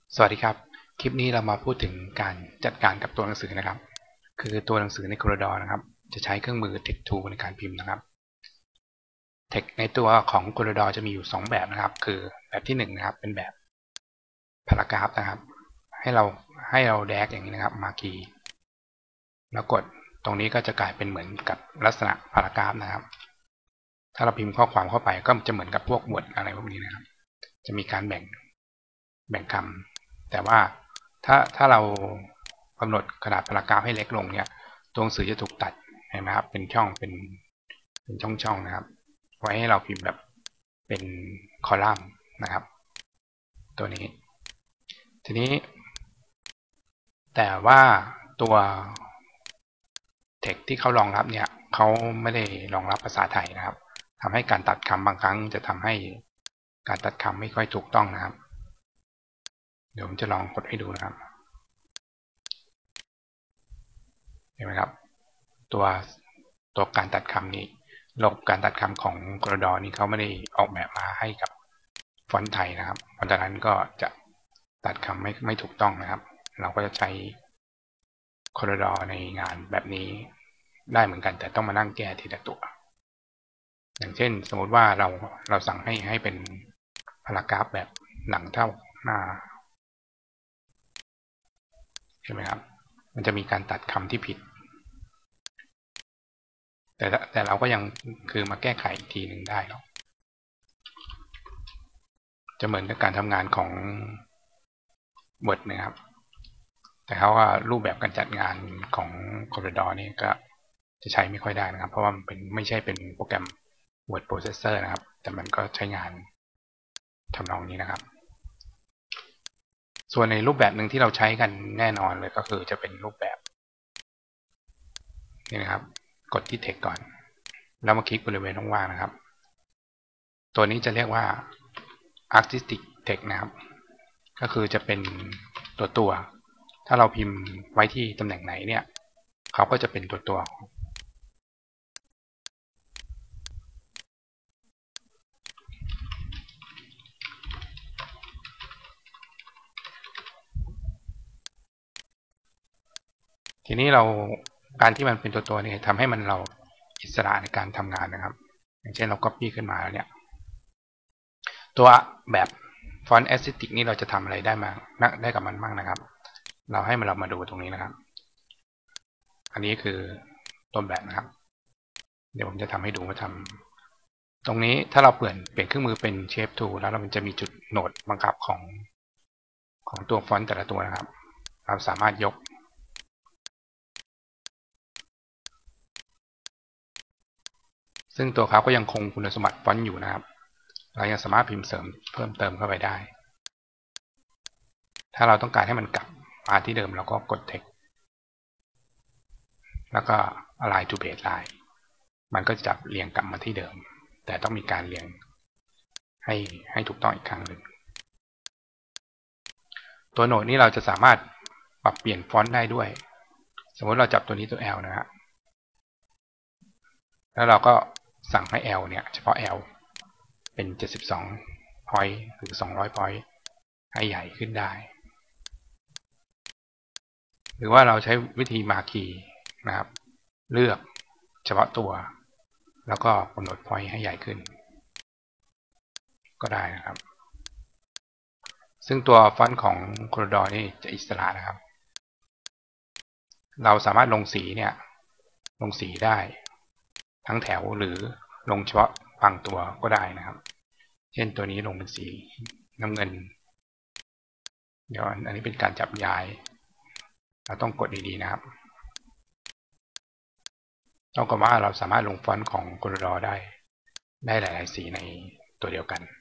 สวัสดีครับคลิปนี้เรามาพูดถึงการจัดการกับตัวหนังสือนะครับคือตัวหนังสือใน Corel นะครับจะใช้เครื่องมือ Text Tool ในการพิมพ์นะครับ Text ในตัวของ Corel จะมีอยู่2แบบนะครับคือแบบที่1นะครับเป็นแบบพารากราฟนะครับให้เราแดกอย่างนี้นะครับมาคีย์แล้วกดตรงนี้ก็จะกลายเป็นเหมือนกับลักษณะพารากราฟนะครับถ้าเราพิมพ์ข้อความเข้าไปก็จะเหมือนกับพวกบทอะไรพวกนี้นะครับจะมีการแบ่งคำแต่ว่าถ้าเรากำหนดขนาดพารากราฟให้เล็กลงเนี่ยตัวหนังสือจะถูกตัดเห็นไหมครับเป็นช่องเป็นช่องนะครับไว้ให้เราพิมพ์แบบเป็นคอลัมน์นะครับตัวนี้ทีนี้แต่ว่าตัว text ที่เขารองรับเนี่ยเขาไม่ได้รองรับภาษาไทยนะครับทำให้การตัดคำบางครั้งจะทำให้การตัดคำไม่ค่อยถูกต้องนะครับเดี๋ยวผมจะลองกดให้ดูนะครับเห็นไหมครับตัวการตัดคำนี้ระบบการตัดคำของ Corel นี่เขาไม่ได้ออกแบบมาให้กับฟอนต์ไทยนะครับเพราะฉะนั้นก็จะตัดคำไม่ถูกต้องนะครับเราก็จะใช้ Corel ในงานแบบนี้ได้เหมือนกันแต่ต้องมานั่งแก้ทีละตัวอย่างเช่นสมมติว่าเราสั่งให้เป็นพารากราฟแบบหลังเท่าหน้าใช่ไหมครับมันจะมีการตัดคำที่ผิดแต่เราก็ยังคือมาแก้ไขอีกทีหนึ่งได้เนาะจะเหมือนกับการทำงานของ Word นะครับแต่เขาว่ารูปแบบการจัดงานของ Corel นี่ก็จะใช้ไม่ค่อยได้นะครับเพราะว่ามันไม่ใช่เป็นโปรแกรม Word Processor นะครับแต่มันก็ใช้งานทำนองนี้นะครับส่วนในรูปแบบหนึ่งที่เราใช้กันแน่นอนเลยก็คือจะเป็นรูปแบบนี่นะครับกดที่ Text ก่อนแล้วมาคลิกบริเวณว่างๆนะครับตัวนี้จะเรียกว่า Artistic Text นะครับก็คือจะเป็นตัวถ้าเราพิมพ์ไว้ที่ตำแหน่งไหนเนี่ยเขาก็จะเป็นตัวทีนี้การที่มันเป็นตัวเนี่ยทำให้เราอิสระในการทำงานนะครับอย่างเช่นเรา Copy ขึ้นมาแล้วเนี่ยตัวแบบฟอนต์แอสเซติกนี่เราจะทำอะไรได้กับมันบ้างนะครับเรามาดูตรงนี้นะครับอันนี้คือต้นแบบนะครับเดี๋ยวผมจะทำให้ดูว่าทำตรงนี้ถ้าเราเปลี่ยนเครื่องมือเป็น Shape Tool แล้วมันจะมีจุดโหนดบังคับของตัวฟอนต์แต่ละตัวนะครับเราสามารถยกซึ่งตัวเขาก็ยังคงคุณสมบัติฟอนต์อยู่นะครับเรายังสามารถพิมพ์เสริมเพิ่มเติมเข้าไปได้ถ้าเราต้องการให้มันกลับมาที่เดิมเราก็กด Text แล้วก็ Align to Baseline มันก็จะจับเรียงกลับมาที่เดิมแต่ต้องมีการเรียงให้ถูกต้องอีกครั้งหนึ่งตัวโหนดนี้เราจะสามารถปรับเปลี่ยนฟอนต์ได้ด้วยสมมติเราจับตัวนี้ตัว L นะฮะแล้วเราก็สั่งให้ L เนี่ยเฉพาะ L เป็น72 point หรือ200 point ให้ใหญ่ขึ้นได้หรือว่าเราใช้วิธีมาคีย์นะครับเลือกเฉพาะตัวแล้วก็กำหนด point ให้ใหญ่ขึ้นก็ได้นะครับซึ่งตัวฟอนต์ของ Corel นี่จะอิสระนะครับเราสามารถลงสีได้ทั้งแถวหรือลงเฉพาะบางตัวก็ได้นะครับเช่นตัวนี้ลงเป็นสีน้ำเงินเดี๋ยวอันนี้เป็นการจับย้ายเราต้องกดดีๆนะครับต้องกับว่าเราสามารถลงฟอนต์ของ Corel ได้หลายๆสีในตัวเดียวกัน